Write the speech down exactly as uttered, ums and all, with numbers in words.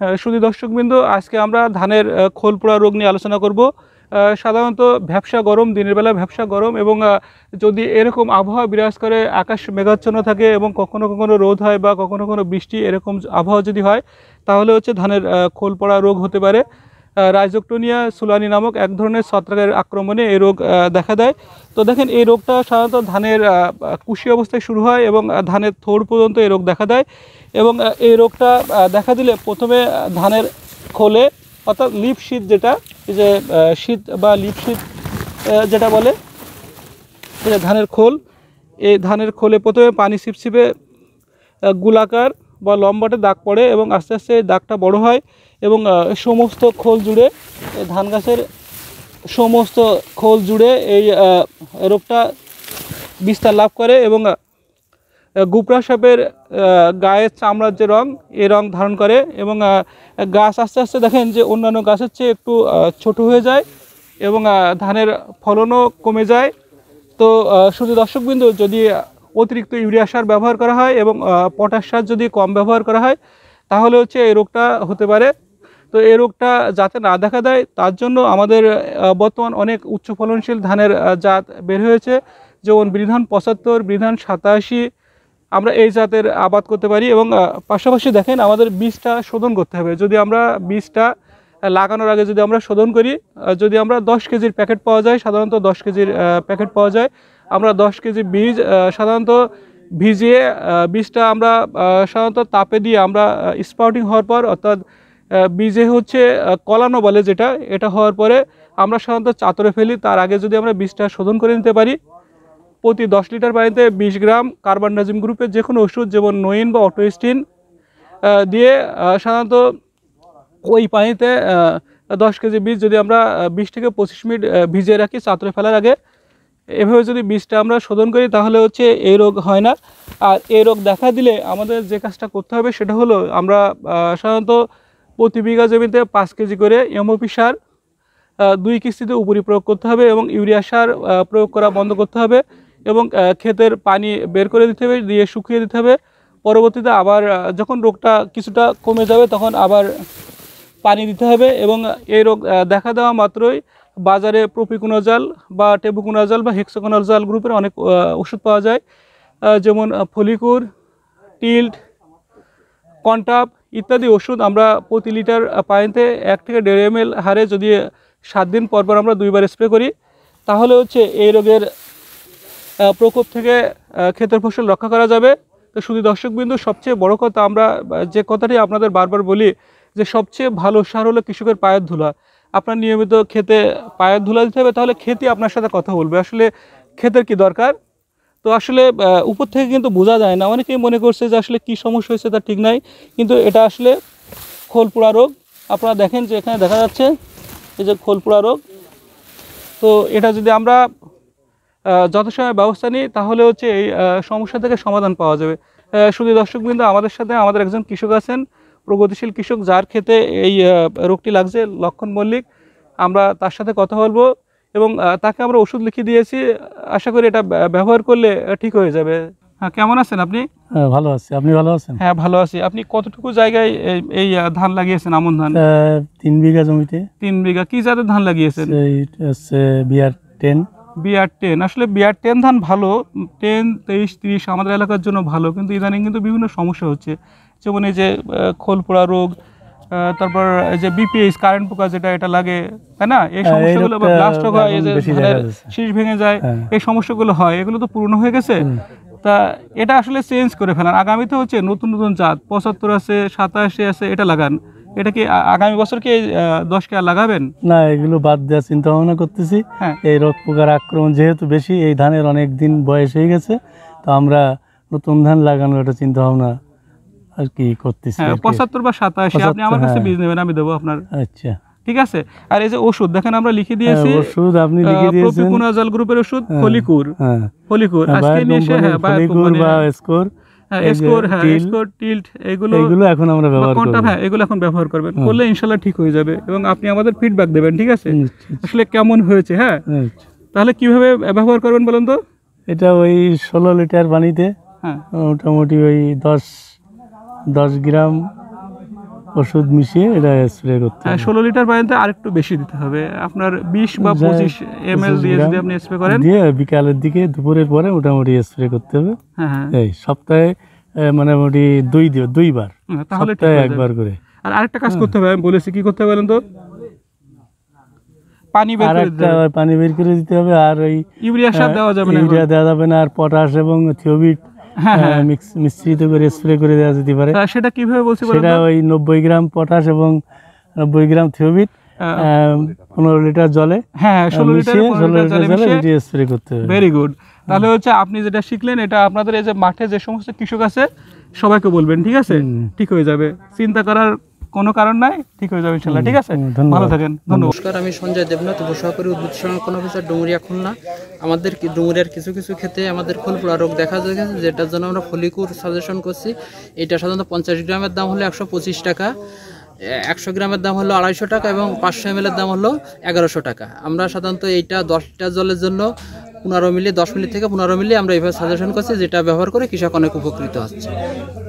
শুধু দর্শকবৃন্দ, আজকে আমরা ধানের খোল পোড়া রোগ নিয়ে আলোচনা করব। সাধারণত ভ্যাপসা গরম, দিনের বেলা ভ্যাপসা গরম, এবং যদি এরকম আবহাওয়া বিরাজ করে, আকাশ মেঘাচ্ছন্ন থাকে এবং কখনো কখনো রোদ হয় বা কখনো কখনো বৃষ্টি, এরকম আবহাওয়া যদি হয় তাহলে হচ্ছে ধানের খোল পোড়া রোগ হতে পারে। রাইজোক্টোনিয়া সুলানি নামক এক ধরনের ছত্রাকের আক্রমণে এই রোগ দেখা দেয়। তো দেখেন, এই রোগটা সাধারণত ধানের কুশি অবস্থায় শুরু হয় এবং ধানের থোড় পর্যন্ত এই রোগ দেখা দেয়। এবং এই রোগটা দেখা দিলে প্রথমে ধানের খোলে, অর্থাৎ লিপ শীত, যেটা এই যে শীত বা লিপ শীত যেটা বলে, ধানের খোল, এই ধানের খোলে প্রথমে পানি ছিপছিপে গোলাকার বা লম্বাটে দাগ পড়ে এবং আস্তে আস্তে দাগটা বড় হয় এবং সমস্ত খোল জুড়ে, ধান গাছের সমস্ত খোল জুড়ে এই রোগটা বিস্তার লাভ করে এবং গুপড়া সাপের গায়ের চামড়ার যে রং, এই রং ধারণ করে এবং গাছ আস্তে আস্তে দেখেন যে অন্যান্য গাছের চেয়ে একটু ছোট হয়ে যায় এবং ধানের ফলনও কমে যায়। তো শুধু দর্শকবৃন্দ, যদি অতিরিক্ত ইউরিয়া সার ব্যবহার করা হয় এবং পটাশ সার যদি কম ব্যবহার করা হয় তাহলে হচ্ছে এই রোগটা হতে পারে। তো এই রোগটা যাতে না দেখা দেয় তার জন্য আমাদের বর্তমান অনেক উচ্চ ফলনশীল ধানের জাত বের হয়েছে, যেমন বিধান পঁচাত্তর, বিধান সাতাশি, আমরা এই জাতের আবাদ করতে পারি। এবং পাশাপাশি দেখেন, আমাদের বীজটা শোধন করতে হবে। যদি আমরা বীজটা লাগানোর আগে যদি আমরা শোধন করি, যদি আমরা দশ কেজির প্যাকেট পাওয়া যায়, সাধারণত দশ কেজির প্যাকেট পাওয়া যায়, আমরা দশ কেজি বীজ সাধারণত ভিজিয়ে বীজটা আমরা সাধারণত তাপে দিয়ে আমরা স্পাউটিং হওয়ার পর, অর্থাৎ বীজে হচ্ছে কলানো বলে যেটা, এটা হওয়ার পরে আমরা সাধারণত চাতরে ফেলি। তার আগে যদি আমরা বীজটা শোধন করে নিতে পারি, প্রতি দশ লিটার পানিতে বিশ গ্রাম কার্বনডাজিম গ্রুপের যে কোনো ওষুধ, যেমন নোইন বা অটোস্টিন দিয়ে সাধারণত ওই পানিতে দশ কেজি বীজ যদি আমরা বিশ থেকে পঁচিশ মিনিট ভিজিয়ে রাখি চাতরে ফেলার আগে, এভাবে যদি বীজটা আমরা শোধন করি তাহলে হচ্ছে এই রোগ হয় না। আর এই রোগ দেখা দিলে আমাদের যে কাজটা করতে হবে সেটা হলো, আমরা সাধারণত প্রতি বিঘা জমিতে পাঁচ কেজি করে এমওপি সার দুই কিস্তিতে উপরি প্রয়োগ করতে হবে এবং ইউরিয়া সার প্রয়োগ করা বন্ধ করতে হবে এবং ক্ষেতের পানি বের করে দিতে হবে, দিয়ে শুকিয়ে দিতে হবে। পরবর্তীতে আবার যখন রোগটা কিছুটা কমে যাবে তখন আবার পানি দিতে হবে। এবং এই রোগ দেখা দেওয়া মাত্রই বাজারে প্রোপিকোনাজল বা টেবুকোনাজল বা হেক্সাকোনাজল গ্রুপের অনেক ওষুধ পাওয়া যায়, যেমন ফলিকুর, টিল্ট, কন্টাপ ইত্যাদি ওষুধ আমরা প্রতি লিটার পানিতে এক থেকে দেড় এম এল হারে যদি সাত দিন পর পর আমরা দুইবার স্প্রে করি তাহলে হচ্ছে এই রোগের প্রকোপ থেকে ক্ষেতের ফসল রক্ষা করা যাবে। তো শুধু দর্শকবিন্দু, সবচেয়ে বড় কথা, আমরা যে কথাটি আপনাদের বারবার বলি যে সবচেয়ে ভালো সার হলো কৃষকের পায়ের ধুলা। আপনার নিয়মিত খেতে পায়ের ধুলা দিতে হবে, তাহলে খেতে আপনার সাথে কথা বলবে আসলে ক্ষেতের কি দরকার। তো আসলে উপর থেকে কিন্তু বোঝা যায় না, অনেকেই মনে করছে যে আসলে কী সমস্যা হয়েছে তা ঠিক নাই, কিন্তু এটা আসলে খোল পোড়া রোগ। আপনারা দেখেন যে এখানে দেখা যাচ্ছে এই যে খোল পোড়া রোগ। তো এটা যদি আমরা যথাসময়ে ব্যবস্থা নিই তাহলে হচ্ছে এই সমস্যা থেকে সমাধান পাওয়া যাবে। শুধু দর্শকবৃন্দ, আমাদের সাথে আমাদের একজন কৃষক আছেন, প্রগতিশীল কৃষক, যার ক্ষেতে এই রোগটি লাগছে, লক্ষণ মল্লিক। আমরা তার সাথে কথা বলবো এবং তাকে আমরা ওষুধ লিখে দিয়েছি, আশা করি এটা ব্যবহার করলে ঠিক হয়ে যাবে। হ্যাঁ, কেমন আছেন আপনি? হ্যাঁ, ভালো আছি। আপনি ভালো আছেন? হ্যাঁ, ভালো আছি। আপনি কতটুকু জায়গায় এই ধান লাগিয়েছেন, আমন ধান? তিন বিঘা জমিতে। তিন বিঘা কি জাতের ধান লাগিয়েছেন? BR ten. বিআর টেন, আসলে বিআর টেন ধান ভালো, টেন তেইশ তিরিশ আমাদের এলাকার জন্য ভালো, কিন্তু ইদানিং কিন্তু বিভিন্ন সমস্যা হচ্ছে, যেমন এই যে খোল পোড়া রোগ, তারপর এই যে বিপিএইচ কারেন্ট পোকা যেটা এটা লাগে, তাই না? এই সমস্যাগুলো বা ব্লাস্ট রোগ হয়, এই যে ধানের শীষ ভেঙে যায়, এই সমস্যাগুলো হয়, এগুলো তো পুরনো হয়ে গেছে। তা এটা আসলে চেঞ্জ করে ফেলান, আগামীতে হচ্ছে নতুন নতুন জাত পঁচাত্তর আছে, সাতাশি আছে, এটা লাগান। এটা কি আগামী বছর কি দশ কে লাগাবেন? না, এগুলো বাদ দেওয়ার চিন্তা ভাবনা করতেছি। এই রোগ পোকার আক্রমণ যেহেতু বেশি, এই ধানের অনেক দিন বয়স হয়ে গেছে, তো আমরা নতুন ধান লাগানোর একটা চিন্তা ভাবনা আর কি করতেছি। পঁচাত্তর বা সাতাশি আপনি আমার কাছে বীজ নেবেন, আমি দেবো আপনার। আচ্ছা, ঠিক আছে। আর এই যে ওষুধ দেখেন আমরা লিখে দিয়েছি, ওষুধ আপনি লিখে দিয়েছেন, প্রোপিকোনাজল গ্রুপের ওষুধ, ফলিকুর, ফলিকুর আজকে নিয়ে এসে, হ্যাঁ, ফলিকুর বা স্কোর, হ্যাঁ স্কোর, হ্যাঁ স্কোর, টিল্ট, এগুলো এগুলো এখন আমরা ব্যবহার করব। হ্যাঁ, এগুলো এখন ব্যবহার করবেন, করলে ইনশাআল্লাহ ঠিক হয়ে যাবে এবং আপনি আমাদের ফিডব্যাক দেবেন, ঠিক আছে, আসলে কেমন হয়েছে। হ্যাঁ, তাহলে কিভাবে ব্যবহার করবেন বলুন তো? এটা ওই ষোলো লিটার পানিতে, হ্যাঁ, মোটামুটি ওই দশ দশ গ্রাম ওষুধ মিশিয়ে এটা স্প্রে করতে হ্যাঁ, হবে। ষোলো লিটার পানিতে আরেকটু বেশি দিতে হবে আপনার বিশ বা যাই পঁচিশ এম এল পঁচিশ দিয়ে যদি গ্রাম আপনি স্প্রে করেন। দিয়ে বিকালের দিকে দুপুরের পরে মোটামুটি স্প্রে করতে হবে। হ্যাঁ হ্যাঁ এই সপ্তাহে আহ, মোটামুটি দুই দিন দুইবার, হ্যাঁ, তাহলে ঠিক সপ্তাহে হয়ে যাবে। একবার করে। আর আরেকটা কাজ করতে হবে, আমি বলেছি কি করতে হবে বলেন তো, পানি বের আর করে দিতে একটা হবে। পানি বের করে দিতে হবে। আর ওই ইউরিয়া সার দেওয়া যাবে না এখন। ইউরিয়া দেওয়া যাবে না, আর পটাশ এবং থিওবিট হ্যাঁ হ্যাঁ মিক্স মিশ্রিত করে স্প্রে করে দেওয়া যেতে পারে। তা সেটা কিভাবে বলছি বলেন সেটা তো? ওই নব্বই গ্রাম পটাশ এবং নব্বই গ্রাম থিওবিট আহ, পনেরো লিটার জলে হ্যাঁ হ্যাঁ, ষোলো লিটার মিশিয়ে পনেরো ষোলো লিটার লিটার জলে জলে মিশিয়ে। স্প্রে করতে হবে। Very good. তাহলে হচ্ছে আপনি যেটা শিখলেন এটা আপনাদের এই যে মাঠে যে সমস্ত কৃষক আছে সবাইকে বলবেন, ঠিক আছে? হুম। ঠিক হয়ে যাবে, চিন্তা করার কোনো কারণ নাই, ঠিক হয়ে যাবে ইনশাল্লাহ। ঠিক আছে, হুম, ধন্যবাদ। ভালো থাকেন, ধন্যবাদ। নমস্কার, আমি সঞ্জয় দেবনাথ, উপসহকারী উদ্ভিদ সংরক্ষণ অফিসার, ডুমুরিয়া, খুলনা। আমাদের কি- ডুমুরিয়ার কিছু কিছু ক্ষেত্রে আমাদের খোল পোড়া রোগ দেখা গেছে, যেটার জন্য আমরা ফলিকুর সাজেশন করছি। এটা সাধারণত পঞ্চাশ গ্রামের দাম হলো একশো পঁচিশ টাকা, একশো গ্রামের দাম হলো আড়াইশো টাকা এবং পাঁচশো এম এর দাম হলো এগারোশো টাকা। আমরা সাধারণত এইটা দশ লিটার জলের জন্য পনেরো মিলি দশ মিলি থেকে পনেরো মিলি আমরা এইভাবে সাজেশন করছি, যেটা ব্যবহার করে কৃষক অনেক উপকৃত হচ্ছে।